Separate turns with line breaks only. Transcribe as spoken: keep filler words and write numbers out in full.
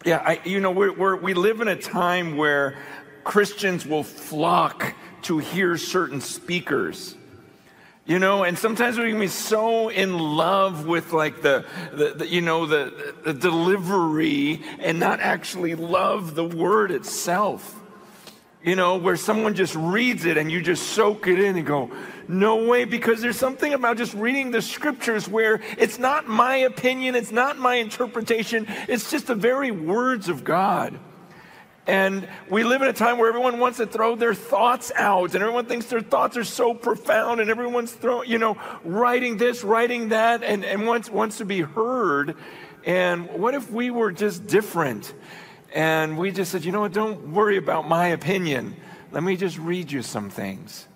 Yeah, I, you know, we're, we're, we live in a time where Christians will flock to hear certain speakers. You know, and sometimes we can be so in love with like the, the, the you know, the, the delivery and not actually love the word itself. You know, where someone just reads it and you just soak it in and go, no way, because there's something about just reading the scriptures where it's not my opinion, it's not my interpretation, it's just the very words of God. And we live in a time where everyone wants to throw their thoughts out, and everyone thinks their thoughts are so profound, and everyone's throwing, you know, writing this, writing that, and, and wants, wants to be heard. And what if we were just different? And we just said, you know what, don't worry about my opinion. Let me just read you some things.